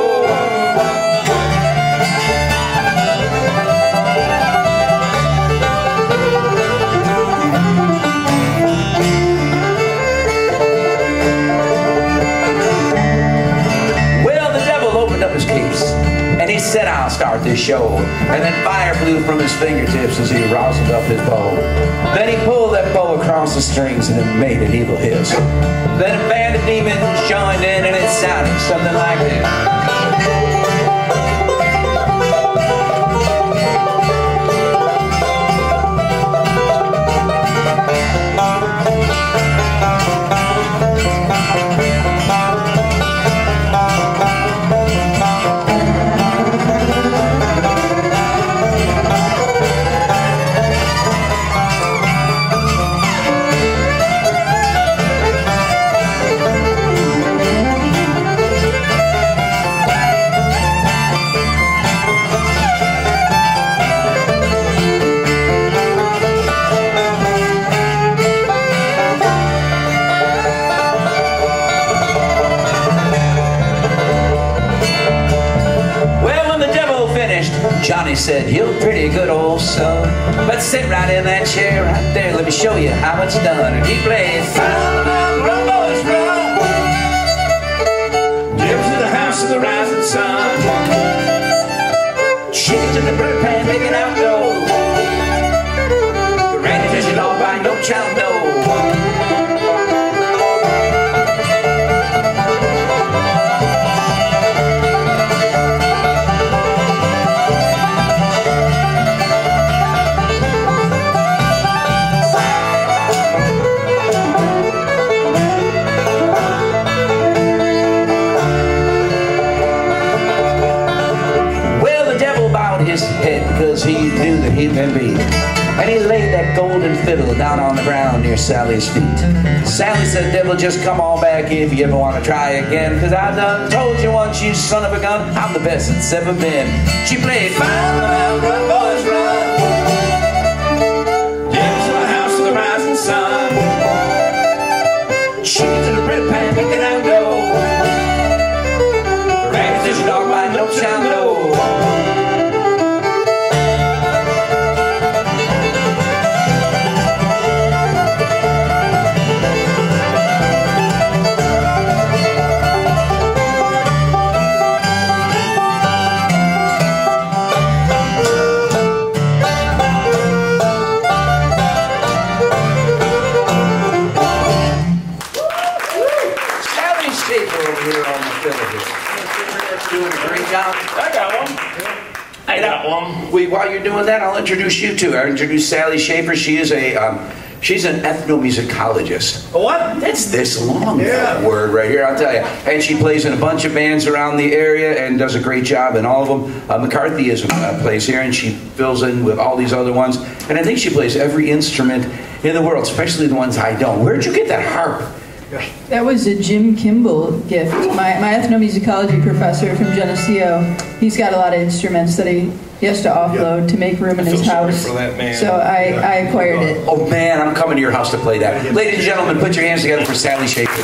Well, the devil opened up his case, and he said, I'll start this show. And then fire flew from his fingertips as he roused up his bow. Then he pulled that bow across the strings and it made an evil hiss. Then a band of demons joined in and it sounded something like this. Johnny said, you're a pretty good old son, but sit right in that chair right there, let me show you how it's done. And he played, Fire Mountain, Run Boys Run, Devil to the house of the rising sun. chickens in the bread pan making out dough. The randy fish dog by no child no. Because he knew that he'd been beat. And he laid that golden fiddle down on the ground near Sally's feet. Sally said, devil, just come on back if you ever want to try again, because I done told you once, you son of a gun, I'm the best that's ever been. She played, Fire Mountain, Run Boys Run, Devil to the house of the rising sun. chickens in the bread pan making out dough. The randy fish dog by no child no. Doing a great job. I got one. While you're doing that, I'll introduce you to her. I'll introduce Sally Schaefer. She is she's an ethnomusicologist. A what? That's this long word right here, I'll tell you. And she plays in a bunch of bands around the area and does a great job in all of them. McCarthyism plays here, and she fills in with all these other ones. And I think she plays every instrument in the world, especially the ones I don't. Where'd you get that harp? That was a Jim Kimball gift. My ethnomusicology professor from Geneseo, he's got a lot of instruments that he has to offload to make room in his house. For that man. So I acquired it. Oh man, I'm coming to your house to play that. Ladies and gentlemen, put your hands together for Sally Schaefer.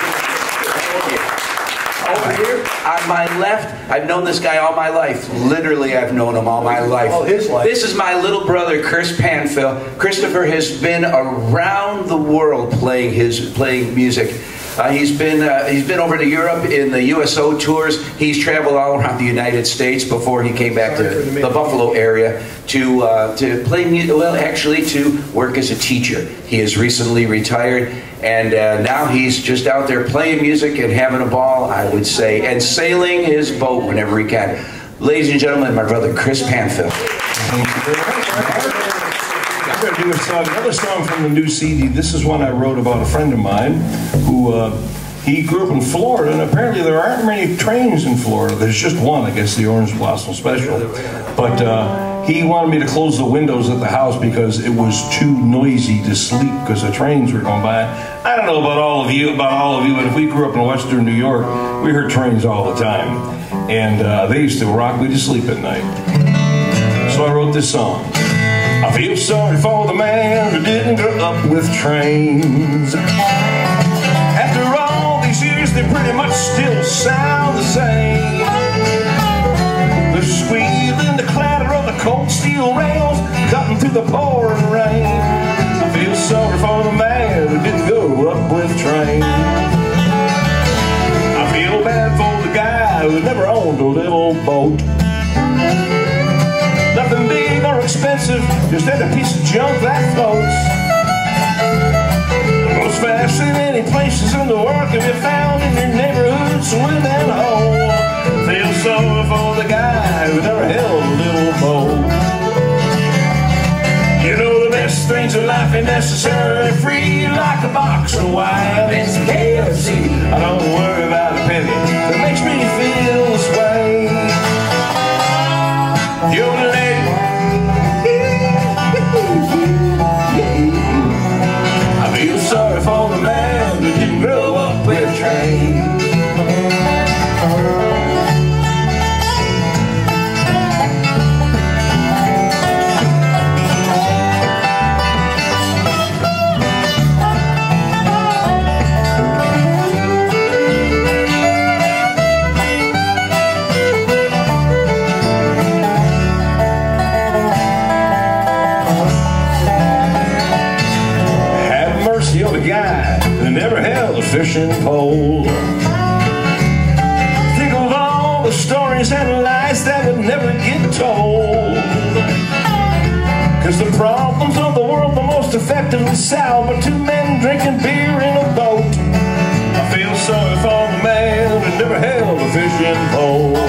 Over here, on my left, I've known this guy all my life. Literally, I've known him all my life. All his life. This is my little brother, Chris Panfill. Christopher has been around the world playing music. He's been over to Europe in the USO tours. He's traveled all around the United States before he came back to the Buffalo area to play music. Well, actually, to work as a teacher. He has recently retired, and now he's just out there playing music and having a ball, I would say, and sailing his boat whenever he can. Ladies and gentlemen, my brother Chris Panfill. I'm going to do another song from the new CD. This is one I wrote about a friend of mine who he grew up in Florida, and apparently there aren't many trains in Florida. There's just one, I guess, the Orange Blossom Special. But he wanted me to close the windows at the house because it was too noisy to sleep because the trains were going by. I don't know about all of you, but if we grew up in Western New York, we heard trains all the time. And they used to rock me to sleep at night. So I wrote this song. I feel sorry for the man who didn't grow up with trains. After all these years, they pretty much still sound the same. The squeal and the clatter of the cold steel rails cutting through the pouring rain. I feel sorry for the man who didn't grow up with trains. I feel bad for the guy who never owned a little boat. Nothing big or expensive, just had a piece of junk that floats. The most fascinating places in the world can be found in your neighborhoods within home. Feel sorry for the guy who never held a little boat. You know the best things in life ain't necessarily free, like a box of wine and some KFC. I don't worry about a penny that makes me feel this way. You're late. I feel sorry for the man who didn't grow up with trains. Never held a fishing pole. Think of all the stories and lies that would never get told. Cause the problems of the world the most effectively solved by two men drinking beer in a boat. I feel sorry for the man who never held a fishing pole.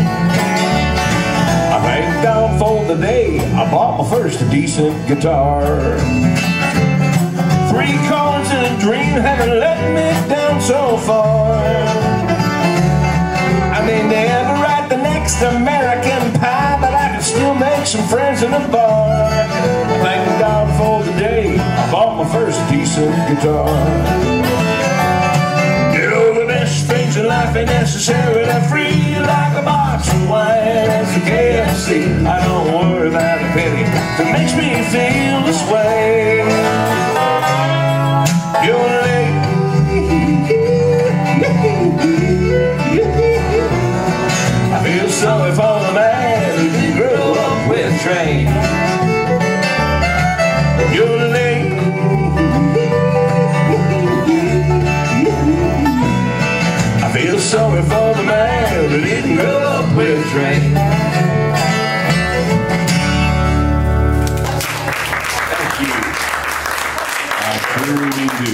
I thank God for the day I bought my first decent guitar. 3 chords and a dream haven't let me down so far. I may never write the next American Pie, but I can still make some friends in a bar. Thank God for the day I bought my first decent guitar. You know the best things in life ain't necessarily free, like a box of wine and some KFC. I don't worry about a penny that makes me feel this way. You're late. I feel sorry for the man who didn't grow up with trains. You're late. I feel sorry for the man who didn't grow up with trains. Really do.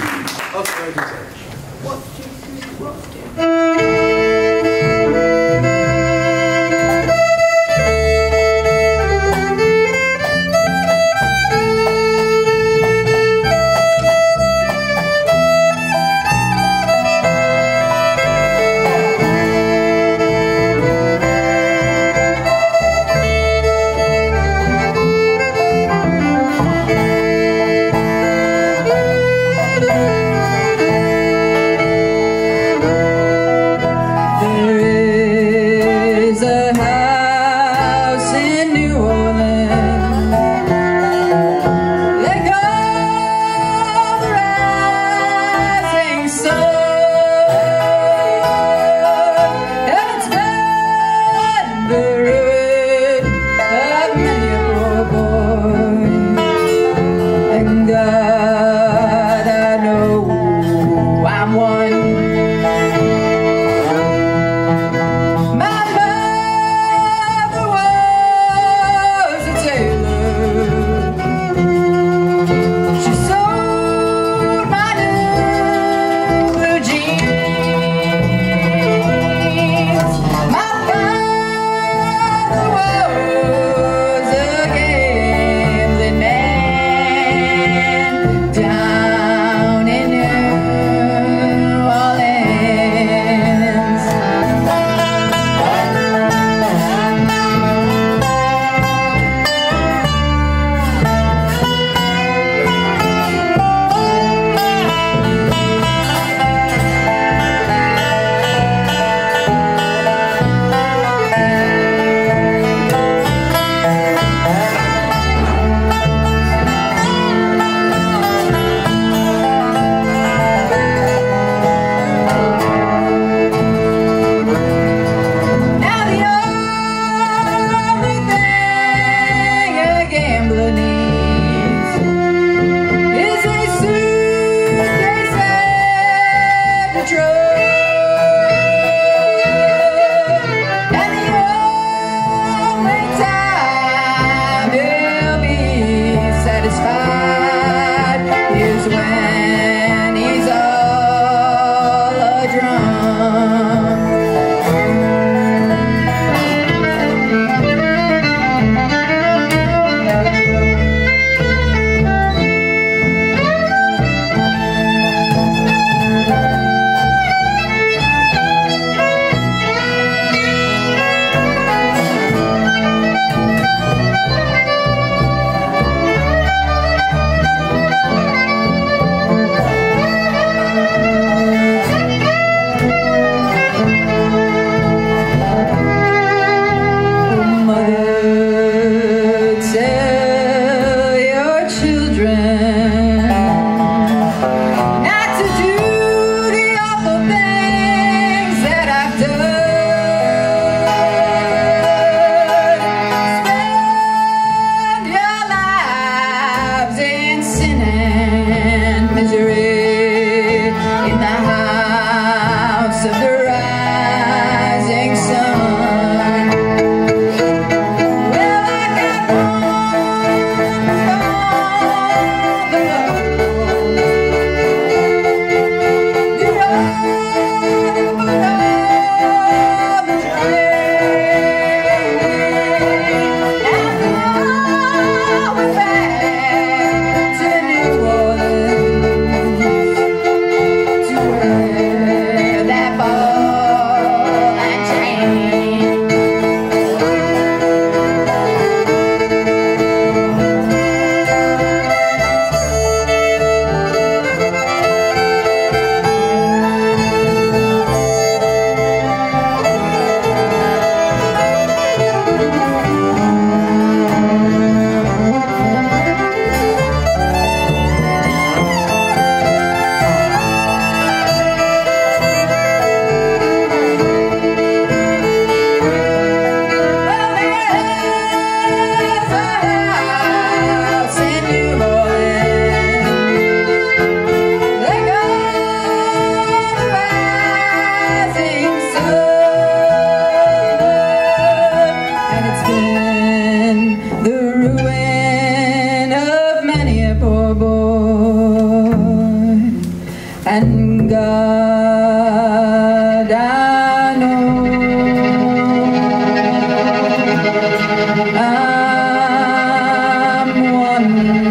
poor boy, and God I know I'm one.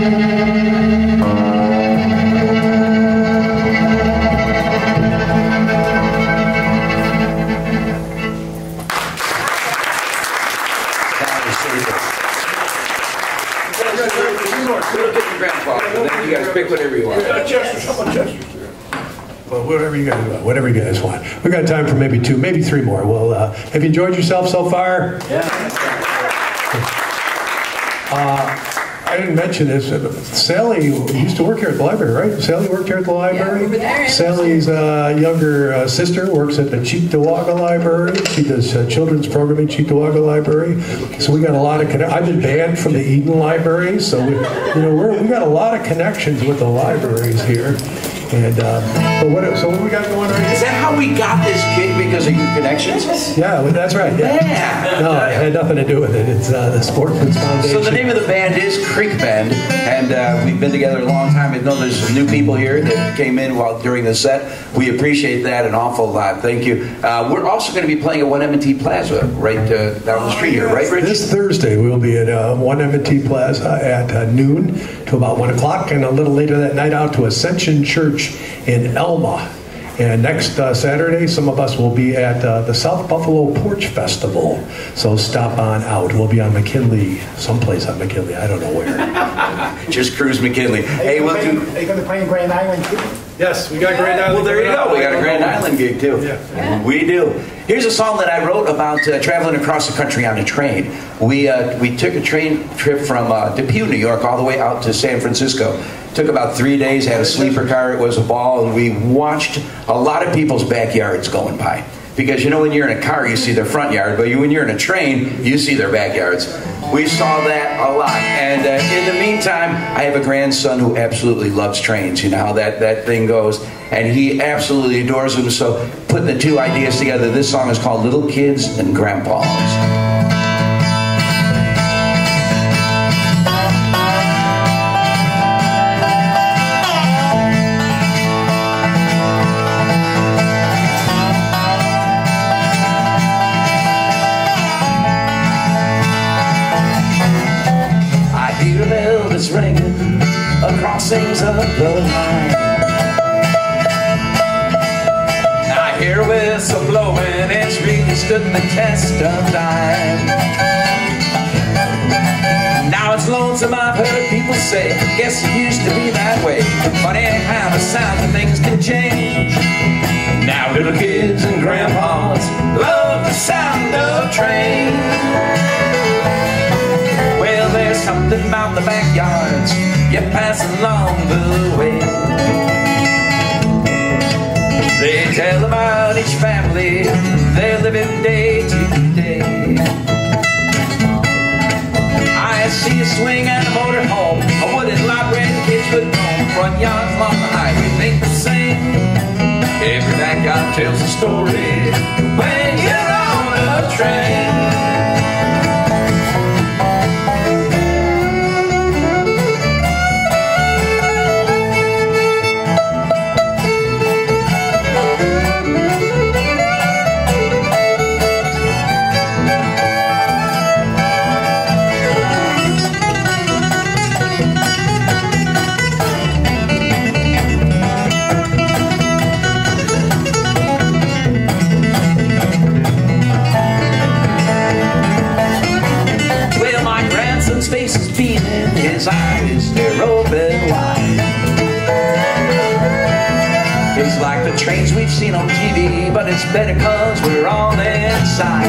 You guys pick whatever you want. Well, whatever you guys want. Whatever you guys want. We've got time for maybe 2, maybe 3 more. Well, have you enjoyed yourself so far? Yeah. I didn't mention this. Sally used to work here at the library, right? Sally worked here at the library. Yeah, over there. Sally's younger sister works at the Cheektowaga Library. She does children's programming, Cheektowaga Library. So we got a lot of I've been banned from the Eden Library, so we got a lot of connections with the libraries here. And so what we got going right Is here? that how we got this gig, because of your connections? Yeah, well, that's right. Yeah. No, it had nothing to do with it. It's the Sportsmen's Foundation. So the name of the band is Creek Bend, and we've been together a long time. I know there's some new people here that came in during the set. We appreciate that an awful lot. Thank you. We're also going to be playing at 1 M&T Plaza right down the street here, right, Rich? This Thursday we'll be at 1 M&T Plaza at noon to about 1 o'clock, and a little later that night out to Ascension Church in Elma. And next Saturday, some of us will be at the South Buffalo Porch Festival. So stop on out. We'll be on McKinley, someplace on McKinley. I don't know where. Just cruise McKinley. Hey, we'll do. Are you going to play in Grand Island too? Yes, we got Grand Island. Well, there you go. We got a Grand Island gig too. Yeah. We do. Here's a song that I wrote about traveling across the country on a train. We took a train trip from Depew, New York, all the way out to San Francisco. Took about 3 days, had a sleeper car, it was a ball, and we watched a lot of people's backyards going by. Because when you're in a car, you see their front yard, but when you're in a train, you see their backyards. We saw that a lot. And in the meantime, I have a grandson who absolutely loves trains. You know how that thing goes. And he absolutely adores them. So putting the two ideas together, this song is called Little Kids and Grandpas. Ringing crossings of the line. I hear a whistle blowing, it's really stood the test of time. Now it's lonesome, I've heard people say, guess it used to be that way. But anyhow, the sound of things can change. Now little kids and grandpas love the sound of trains. Well, there's something about the backyards you pass along the way. They tell about each family they're living day to day. I see a swing and a motorhome, a wooded lot where the kids would roam. Front yards along the highway think the same. Every backyard tells a story when you're on a train. Face is beaming, his eyes, they're open wide. It's like the trains we've seen on TV, but it's better cause we're all inside.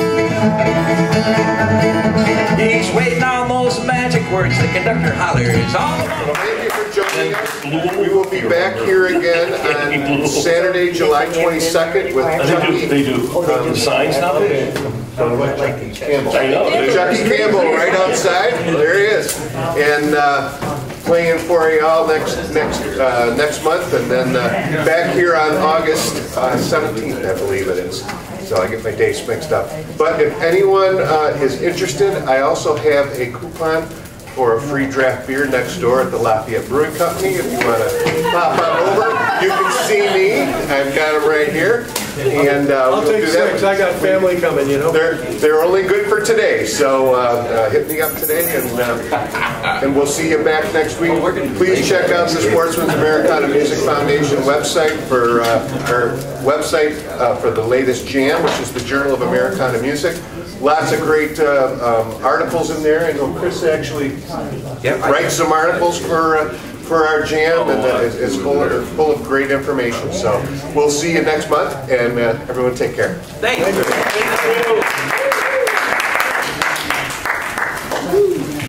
He's waiting on those magic words the conductor hollers all about. Thank you for joining us. We will be back here again on Saturday, July 22nd with Chucky. They do signs now? Campbell. Chucky Campbell right outside. There he is. And playing for you all next month, and then back here on August 17th, I believe it is. So I get my dates mixed up. But if anyone is interested, I also have a coupon or a free draft beer next door at the Lafayette Brewing Company. If you want to pop on over, you can see me. I've got them right here. And I'll take 6. I got family coming, you know. They're only good for today, so hit me up today, and we'll see you back next week. Please check out the Sportsmen's Americana Music Foundation website for our website for the latest jam, which is the Journal of Americana Music. Lots of great articles in there. I know Chris actually writes some articles for our jam, and it's full of great information. So we'll see you next month, and everyone take care. Thank you.